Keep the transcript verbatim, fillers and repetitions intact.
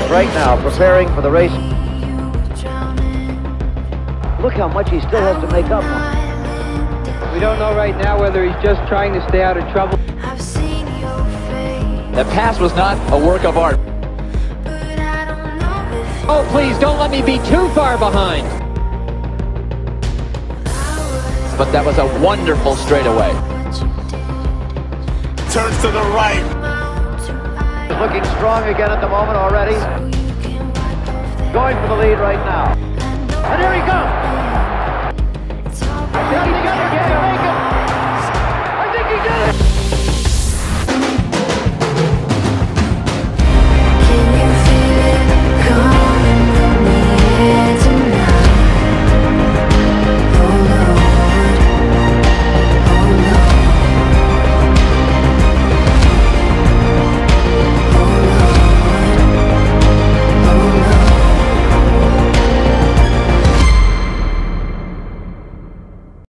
right now, preparing for the race. Look how much he still has to make up on. We don't know right now whether he's just trying to stay out of trouble. The pass was not a work of art. Oh, please, don't let me be too far behind. But that was a wonderful straightaway. Turns to the right. Looking strong again at the moment already. Going for the lead right now. And here he comes. I think he's going to make it.